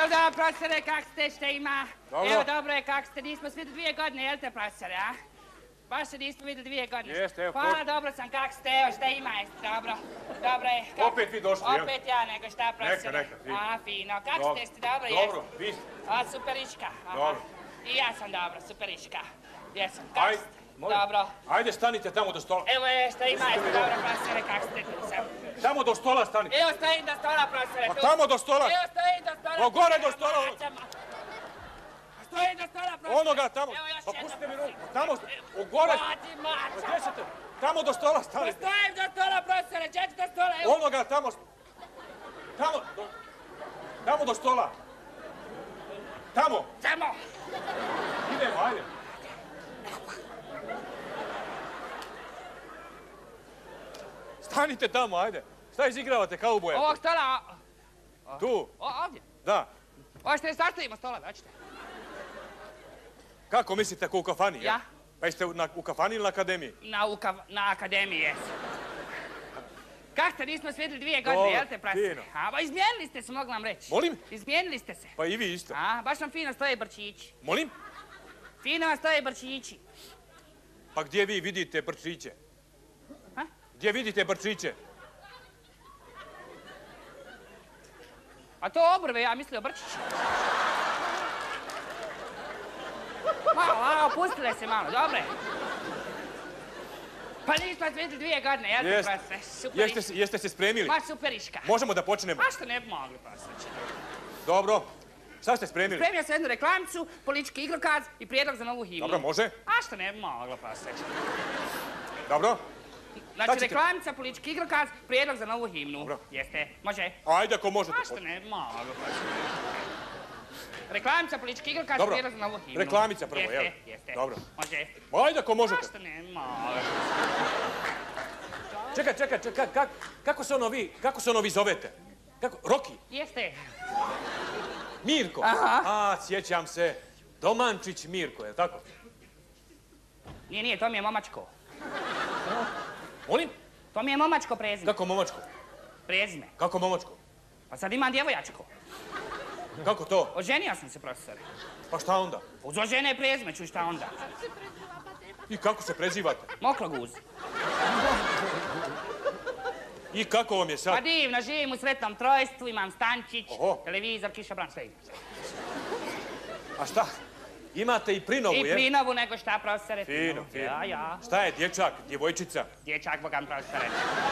Jel da, profesore, kak ste, šta ima? Dobro. Evo, dobro je, kak ste, nismo svi 2 godine, jel te, profesore, a? Baš se nismo vidjeli 2 godine. Jeste, evo. Hvala, dobro sam, kak ste, evo, šta ima, jeste, dobro. Dobro je. Opet vi došli, jel? Opet ja, nego šta, profesore? Neka, fino. A, fino, kak ste, dobro, jeste? Dobro, vi ste. A, superiška. Dobro. I ja sam dobro, superiška. Jesam, Ajde, kak ste? molim. Dobro. Ajde, stanite tamo do stola. Evo je, šta ima, jeste, dobro, profesore, kak ste, tu sam. Tamo do stola stanite. Evo, stojim do stola, profesore, Pa tu. tamo do stola. Evo, stojim do stola. Pa gore do stola. Stojim do stola, profesore. Onoga tamo. Evo, još Pa jednom. pustite mi ruku. Tamo, u gore. Vadi, mača. Gdje ćete? Tamo do stola Pa stanite. stojim do stola, profesore, čeći do stola, evo. Onoga tamo. Tamo do stola. Tamo. Tamo. Idemo, ajde. Stanite tamo, ajde. Šta izigravate kauboja? Ovog stola, Tu. ovdje. Da. Hoćete sastavimo stola, hoćete? Kako mislite, ako u kafani? Ja. Pa jeste u kafani ili na akademiji? Na akademiji, jes. Kak ste, nismo se vidjeli 2 godine, Dobro, jel te, profesore? fino. A, ba, izmijenili ste se, mogu vam reći. Molim? Izmijenili ste se. Pa i vi isto. A, baš vam fino stoje brčići. Molim? Fino vam stoje brčići. Pa gdje vi vidite brčiće? A? Gdje vidite brčiće? A to obrve, ja mislio brčići. Malo, opustile se malo, dobro je. Pa nismo se vidjeli 2 godine, jel te, profesore? Superiška. Jeste se spremili? Ma, superiška. Možemo da počnemo? A što ne bi mogli, profesore? Dobro. Šta ste spremili? Spremio sam jednu reklamicu, politički igrokaz i prijedlog za novu himnu. Dobro, može. A što ne bi moglo, profesore? Dobro. Znači, ćete? reklamica, politički igrokaz, prijedlog za novu himnu. Dobro. Jeste, može. Ajde ako možete. A što ne bi moglo, profesore? Reklamica, politički igrokaz, Dobro. prijedlog za novu himnu. Reklamica prvo, jel? Jeste. Dobro. Može. Ajde ako A možete. što ne bi moglo? Čekaj, kako se ono vi zovete? Roki? Jeste. Mirko? Aha. A, sjećam se. Domančić Mirko, je li tako? Nije, to mi je momačko. Molim? To mi je momačko prezime. Kako momačko? Prezime. Kako momačko? Pa sad imam djevojačko. Kako to? Oženio sam se, profesore. Pa šta onda? Uz ožene je prezime, čuj šta onda. I kako se prezivate? Mokroguz. I kako vam je Pa sad? divno, živim u sretnom trojstvu, imam stančić, Oho. televizor, kišobran, sve imam. A šta? Imate i prinovu, I je? prinovu nego šta, profesore? Fino. Ja. Šta je, dječak, djevojčica? Dječak, bogam, profesore.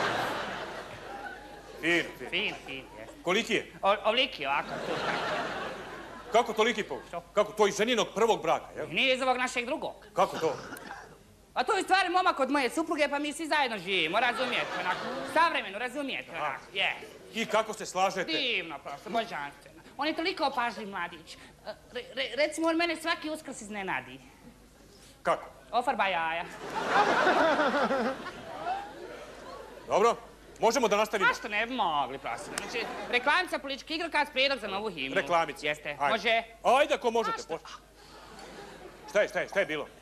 Fin. Fin, jes. Koliki je? Ovliki, ovako, tu. Kako toliki po? Što? Kako? To iz ženinog prvog braka, jel? Nije iz ovog našeg drugog. Kako to? A to je stvari momak od moje supruge, pa mi svi zajedno živimo, razumijete, onako. Savremeno, razumijete, onako, je. I kako se slažete? Divno, profesor, božanstveno. On je toliko opažljiv mladić. Recimo, on mene svaki Uskrs iznenadi. Kako? Ofarba jaja. Dobro, možemo da nastavimo. A što ne bi mogli, profesor? Znači, reklamica, politički igrokaz, prijedlog za novu himnu. Reklamica. Jeste, Ajde. može. Ajde ako možete. A što? Šta je bilo?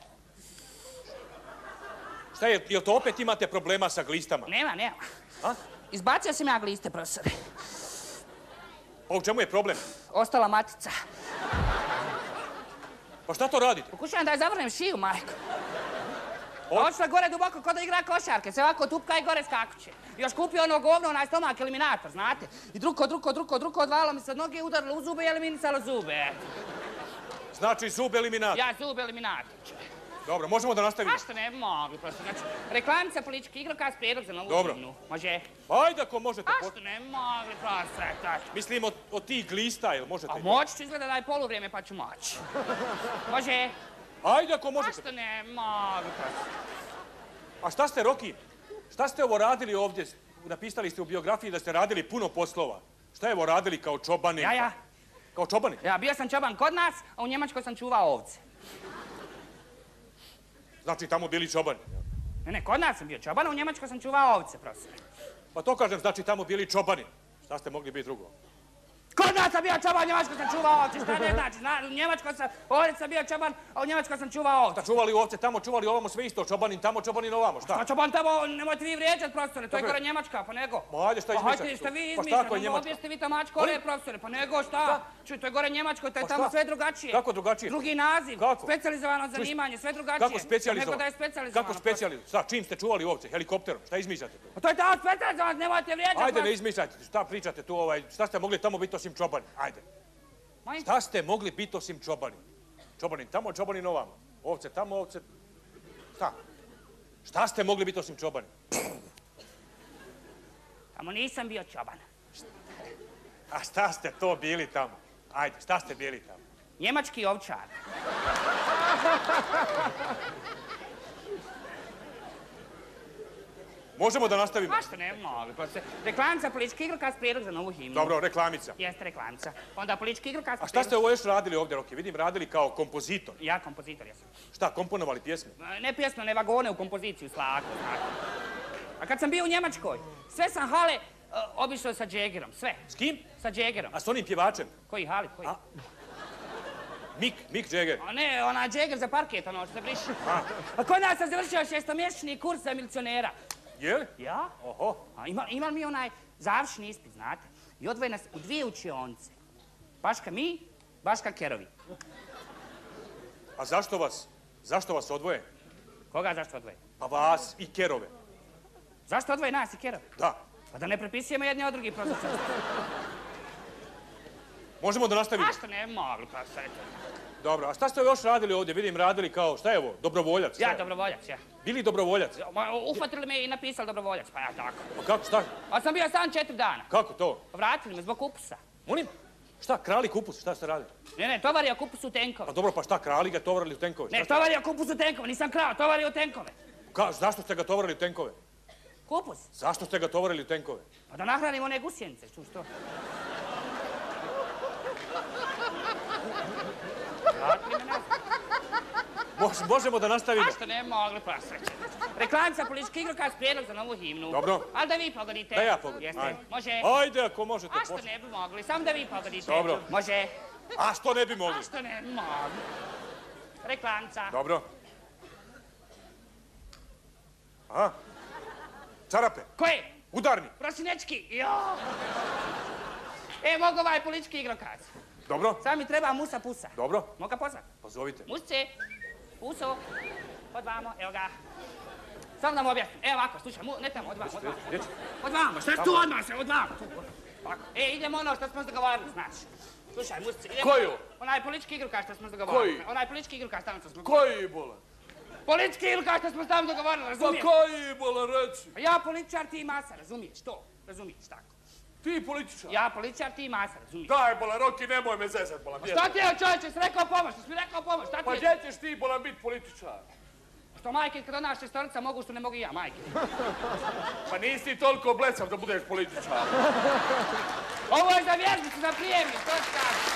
Šta je, jel to opet imate problema sa glistama? Nema. A? Izbacio sam ja gliste, profesore. Pa u čemu je problem? Ostala matica. Pa šta to radite? Pokušavam da je zavrnem šiju, majko. Otišla gore duboko ko da igra košarke, se ovako tupka i gore skakuće. Još kupio ono govno, onaj stomak eliminator, znate? I druko, odvalo mi se od noge, udarilo u zube i eliminisalo zube. Znači zub eliminator. Ja zub eliminator. Dobro, možemo da nastavimo. A što ne bi mogli, prosto. Znači, reklamica, politički igrokaz, prijedlog za novu Dobro. himnu. Može. Ajde ako možete. A što ne bi mogli, prosto. Mislim od tih glista, jel možete? A moći ću izgleda da je poluvrijeme pa ću moći. Može. Ajde ako A možete. što ne bi mogli, prosto. A šta ste, Roki? Šta ste ovo radili ovdje? Napisali ste u biografiji da ste radili puno poslova. Šta je ovo radili kao čobani? Ja. Kao čobani? Ja, bio sam čoban kod nas, a u Njemačkoj sam čuvao ovce. Znači tamo bili čobani? Ne, kod nas sam bio čoban, a u Njemačkoj sam čuvao ovce, profesore. Pa to kažem, znači tamo bili čobani. Šta ste mogli biti drugo? Kod nas sam bio čoban, u Njemačkoj sam čuvao ovce, šta ne znači? U Njemačkoj sam, ovdje sam bio čoban, a u Njemačkoj sam čuvao ovce. Šta čuvali ovce, tamo čuvali ovamo, sve isto, čobanin tamo, čobanin ovamo, šta? Pa čoban tamo, nemojte vi vrijeđat, profesore, to je gore Njemačka, pa nego. Ma ajde, šta izmišljate? Hajde, šta vi Pa šta ako je izmišljate, Njemačka? ovdje ste vi tamač gore, profesore, pa nego šta? Čuj, to je gore Njemačkoj, to je tamo sve drugačije. Kako drugačije? Drugi naziv, Kako? specijalizovano zanimanje, sve drugačije. Kako specijalizovano? Neko da je specijalizovano. Kako specijalizovano? Šta, čim ste čuvali ovce? Helikopterom? Šta izmišljate tu? Pa to je tamo specijalizovano, nemojte vrijeđat. Ajde, ne izmišljajte, šta pričate tu, šta ste mogli tamo biti osim čobani? Ajde. Šta ste mogli biti osim čobani? Čobanin tamo, čobanin ovamo. Ovce tamo, ovce... Šta? Šta ste mogli biti osim čobani? Tamo nisam bio čoban. A šta ste to bili tamo? Ajde, šta ste bili tamo? Njemački ovčar. Možemo da nastavimo? Pa što ne mogli, pa se... Reklamica, politički igrokaz, prijedlog za novu himnu. Dobro, reklamica. Jeste reklamica. Onda politički igrokaz... A šta ste ovo još radili ovdje, Roki? Vidim, radili kao kompozitor. Ja kompozitor jesam. Šta, komponovali pjesmu? Ne pjesmu, ne vagone u kompoziciju, slako, znate. A kad sam bio u Njemačkoj, sve sam hale obišao sa Džegerom, sve. S kim? Sa Džegerom. A s onim pjevačem? Koji hali, koji? Mick Jagger. A ne, ona Džeger za parket, ono što se briše. A kod nas sam završio 6-mjesečni kurs za milicionera. Je li? Ja? Oho. A ima mi onaj završni ispit, znate. I odvoje nas u dvije učionice. Baška mi, Baška kerovi. A zašto vas odvoje? Koga zašto odvoje? Pa vas i kerove. Zašto odvoje nas i kerove? Da. Pa da ne prepisujemo jedni od drugih, profesor. Možemo da nastavimo? A što ne mogli, profesor? Dobro, a šta ste još radili ovdje? Vidim, radili kao, šta je ovo, dobrovoljac? Ja, dobrovoljac, ja. Bili dobrovoljac? Uhvatili me i napisali dobrovoljac, pa ja tako. Pa kako, šta? Ali sam bio sam 4 dana. Kako to? Vratili me zbog kupusa. Molim? Šta, krali kupus, šta ste radili? Ne, tovario kupus u tenkove. Pa dobro, pa šta, krali ga tovarili u tenkove? Ne, tovario kupus u tenkove, nisam krao, tovario u tenkove. Zašto ste ga tovarili u tenkove? Kupus? Zašto ste ga tovarili u tenkove? Pa da nahranimo one gusjenice, što? Možemo da nastavimo? A što ne mogli, prosreće. Reklamica, politički igrokaz, prijedlog za novu himnu. Dobro. Ali da vi pogodite. Da ja pogodim. Jeste, može. Ajde, ako možete. A što ne bi mogli, samo da vi pogodite. Dobro. Može. A što ne bi mogli? A što ne bi mogli. Reklamica. Dobro. Aha. Čarape. Koje? Udarni. Prosinečki. Jo. Mogu ovaj politički igrokaz. Dobro. Sad mi treba Musa Pusa. Dobro. Mogu ga pozvat? Pa zovite. Musce, Puso, odvamo, evo ga. Samo da mu objasnim. Evo ovako, slušaj, ne tamo, odvamo. Odvamo, šta tu odmah se, odvamo. Idemo ono što smo dogovorili, znaš. Slušaj, Musce, idemo. Koju? Onaj politički igrokaz što smo dogovorili. Koji? Onaj politički igrokaz tamo što smo dogovorili. Koji bolan? Politički igrokaz što smo tamo dogovorili, razumiješ? Pa koji bolan, reci? Ja političar, ti masa, razumiješ to? Razumiješ, tako. Ti političar? Ja političar, ti masa, razumiješ? Daj bolan, Roki, nemoj me zezat bolan. Šta ti je, čovječe, si rekao pomoć, si mi rekao pomoć, šta ti Pa je? gdje ćeš ti bolan bit političar? Što majke, kad ona šestorica mogu, što ne mogu i ja, majke. Pa nisi toliko blecav da budeš političar. Ovo je za vježbicu, za prijemnik, to ti kažem.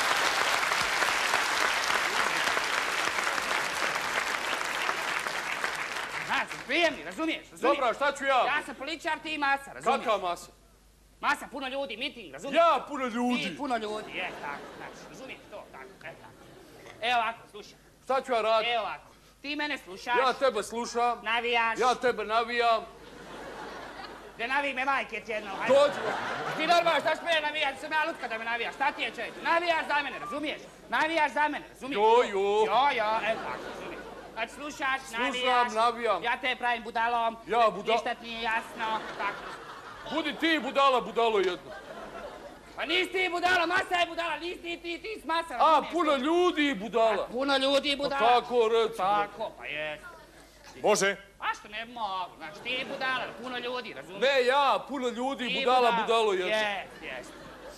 Znači, prijemnik, razumiješ? Dobro, šta ću ja? Ja sam političar, ti masa, razumiješ? Kakav masa? Masa, puno ljudi, miting, razumiješ? Ja puno Ti ljudi. puno ljudi, tako, znači, razumiješ to, tako, tako. Evo ovako, slušaj, Šta ću ja radit? evo ovako. Ti mene slušaš, Ja tebe slušam, navijaš, ja tebe navijam. da navij me majke ti jednom, Dođi. Ti normalno, šta ćeš mene navijaš, sam ja lutka da me navijaš, šta ti je čovječ? Navijaš za mene, razumiješ? Navijaš za mene, razumiješ? Jo. Evo tako, razumiješ. Znači slušaš, navijaš, navijam. ja te pravim budalom, ništa ti nije jasno, tako. Budi ti budala, budalo jedno. Pa nisi ti budala, masa je budala, nisi ti si masa, A, razumiješ? puno ljudi i budala. Puno ljudi i Pa budala. kako reci? Tako, pa jest. Može. A što ne mogu, znači ti budala, puno ljudi, razumiješ? Ne ja, puno ljudi i budala, budalo jedno. Jest.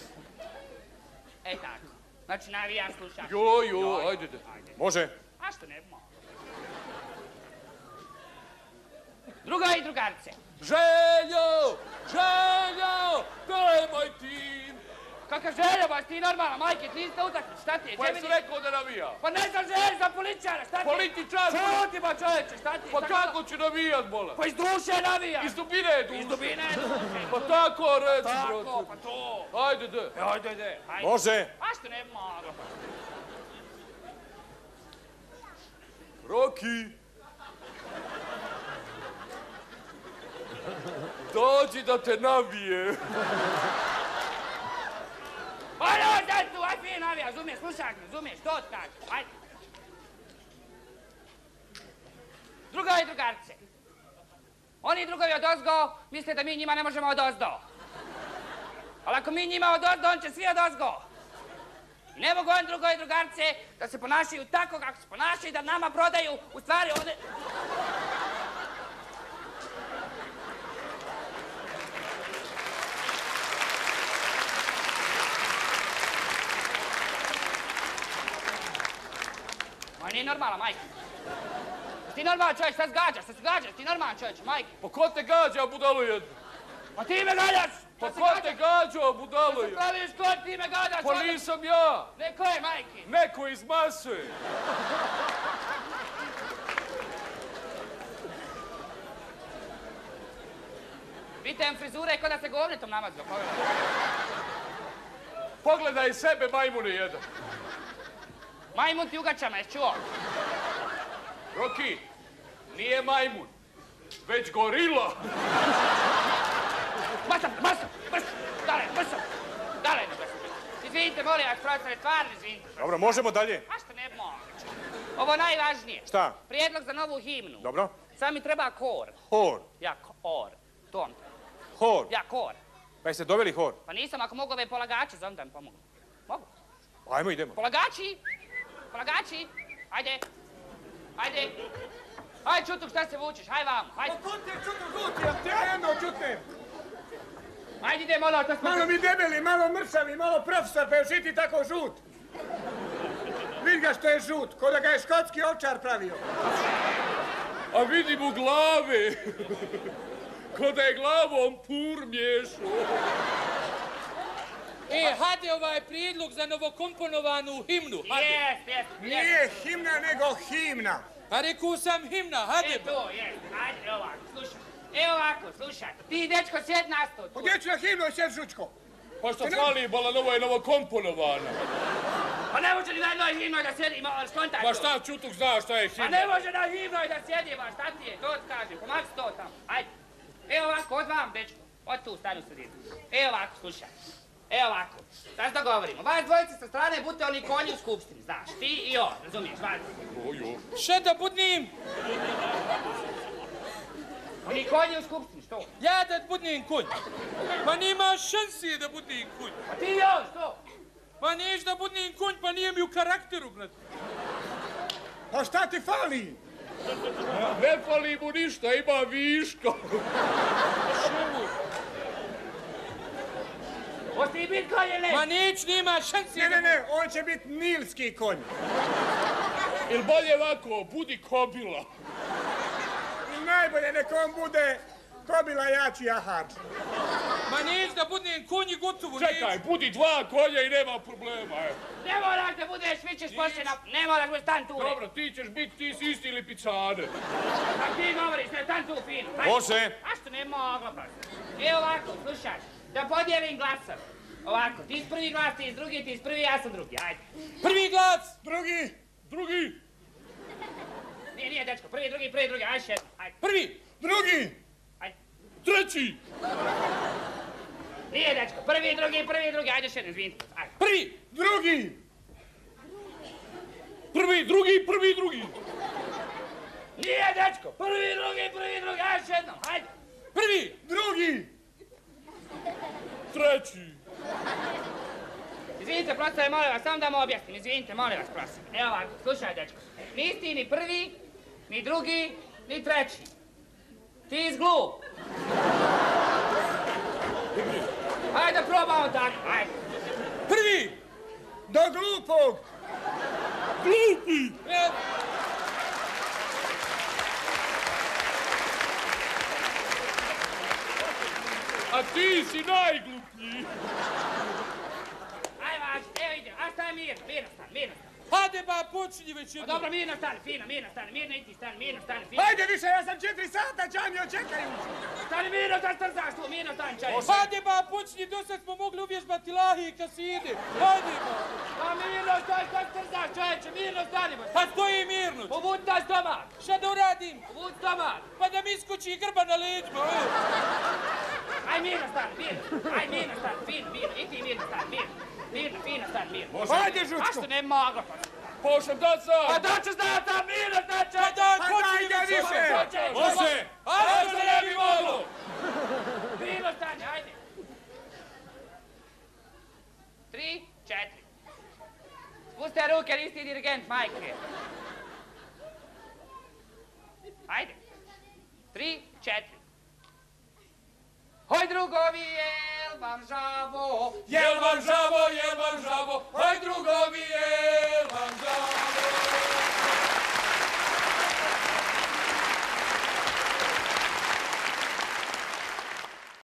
Tako. Znači navijaš, slušaš. Jo, ajde. Može. A što ne mogu? Druga i drugarice. Željo, nemoj ti. Kakav Željo, baš ti normalna, majke, ti niste utakmici, šta ti je? Pa jesi rekao da navija? Pa ne znam Želj za političara, šta ti je? Političar? Šuti ba čovječe, šta ti je? Pa kako ću navijat, bola? Pa iz duše navija. Iz dubine je duše. Iz dubine je duše. Pa tako reci, Tako, brate. pa to. Ajde, de. Ajde. Može. A što ne mogla? Roki. Dođi da te navije. Ono, sad tu, aj ti navija, razumiješ, slušaj me, razumiješ, to ti kažem, ajde. Drugovi i drugarce. Oni drugovi odozgo misle da mi njima ne možemo odozdo. Ali ako mi njima odozdo, on će svi odozgo. I ne mogu oni drugovi i drugarce da se ponašaju tako kako se ponašaju, da nama prodaju, u stvari ovdje... Ma nije normalna, majke. Ti normalan čovjek, šta se gađaš, ti normalan čovječ, majke. Pa ko te gađa, budalo jedno? Pa ti me gađaš! Pa ko te gađa, budalo Šta se jedno? praviš, ko ti me gađaš? Pa nisam ja. Ne, ko je, majke? Neko iz mase. Vidim frizure ko da se govnetom namazio, pogledaj. Pogledaj sebe, majmune jedan. Majmun ti ugačama, jesi čuo? Roki, nije majmun, već gorila. Brzo, dale, Izvinite, molim vas, profesore, stvarno izvinite. Dobro, možemo dalje. A što ne mogu? Ovo najvažnije. Šta? Prijedlog za novu himnu. Dobro. Sad mi treba kor. Hor. Ja, kor. To mi treba. Hor. Ja, kor. Pa jeste doveli hor? Pa nisam, ako mogu ove polagače, zovem da mi pomogu. Mogu? Ajmo, idemo. Polagači, ajde. Ajde, Čutuk, šta se vučeš, haj vam, hajde. Pa ko te Čutuk žuti, ja te jedno čutim. Ajde, idemo, ono, to smo... Malo mi debeli, malo mršavi, malo profesor, pa još i ti tako žut. Vidi ga što je žut, ko da ga je škotski ovčar pravio. A vidim u glave. Ko da je glavom pur miješao. Hajde ovaj prijedlog za novokomponovanu himnu, hajde. Jest. Nije himna, nego himna. A rekao sam himna, hajde. To, jest, ajde, ovako, slušaj. Evo ovako, slušaj. Ti, dečko, sjed na sto. Pa gdje ću na himnu, sjed žučko? Pa što fali, bolan, ovo je novokomponovana. Pa ne može ni na jednoj himnoj da sjedi, skontaj to. Pa šta, Čutuk zna šta je Pa himna? ne može na himnoj da sjedi, ba, šta ti je, to ti kažem, pomag to tamo, ajde. Evo ovako, od vam, dečko, od tu, stani u sredinu. Evo ovako, slušaj. Evo ovako, da se dogovorimo. Vas dvojice sa strane budete oni konji u skupštini, znaš, ti i on, razumiješ, vas. Še da budnim? Oni konji u skupštini, što? Ja da budnim konj. Pa nima šanse da budnim konj. A ti i on, što? Pa niješ da budnim konj, pa nije mi u karakteru, brate. Pa šta ti fali? Ne fali mu ništa, ima viška. Hoće ti bit konj ili ne? Ma neć, nima šanse. Ne, on će biti nilski konj. Ili bolje ovako, budi kobila. I najbolje nek on bude kobila jači jahar. Ma neć da budnim konj i gotovo, Čekaj, budi dva konja i nema problema, evo. Ne moraš da budeš, vi ćeš poslije na... Ne moraš biti stan tu, Dobro, ti ćeš biti, ti si isti lipicane. Kako ti govoriš, ne stan tu fino. Može. A što ne mogla, prosto. Evo ovako, slušaj, da podijelim glasove. Ovako, ti iz prvi glas, ti iz drugi, ti iz prvi, ja sam drugi, ajde. Prvi glas. Drugi. Nije, dečko, prvi, drugi, ajde še jedno, ajde. Prvi. Drugi. Ajde. Treći. Nije, dečko, prvi, drugi, ajde še jedno, izvinite, ajde. Prvi. Drugi. Prvi, drugi. Nije, dečko, prvi, drugi, ajde še jedno, ajde. Prvi. Drugi. Treći. Izvinite, prostore, molim vas, samo da mu objasnim, izvinite, molim vas, prostore. Evo ovako, slušaj, dečko, nisi ni prvi, ni drugi, ni treći. Ti izglup. Ajde da probamo tako, ajde. Prvi. Do glupog. Glupi. A ti si najgluplji. A staj mirno stani. Hajde ba, počinji već Pa jedno. dobro, mirno stani, fino, mirno i ti stani, mirno stani, fino. Hajde više, ja sam 4 sata čanio, čekaju. Stani mirno, da strzaš tu, mirno stani čaj. Hajde ba, počinji, do sad smo mogli uvježbati lahi i kaside. Hajde ba. Pa mirno stani, da strzaš čovječe, mirno stani. Pa stoji mirno. Povuci taj stomak, Šta da uradim? povuci stomak. Pa da mi iskoči grba na leđima. Aj mirno stani, fino, i ti mirno stani, fino stani, mirno. Hajde, A Žučko. što ne mogla pa? Pošem da Pa sam! da ću znati, a mirno stani Pa čovječe. da, Pa počinji dajde već više. jedno. Može! A što ne bi moglo? Mirno stani, ajde. 3, 4. Spuste ruke, nisi ti dirigent, majke. Ajde. 3, 4. Hoj drugovi, jel vam žavo? Jel vam žao?